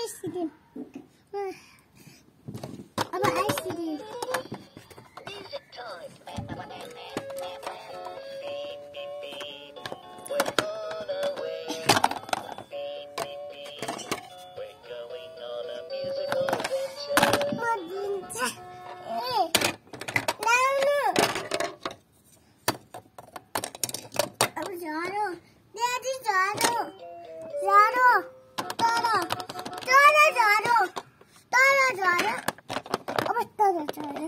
아이스크림. 아빠 아이스크림. 진짜. 나는 아빠 자로. 내지 자로. 자로. 따라. 따라 자로. 따라 자로. 아빠 따라 자로.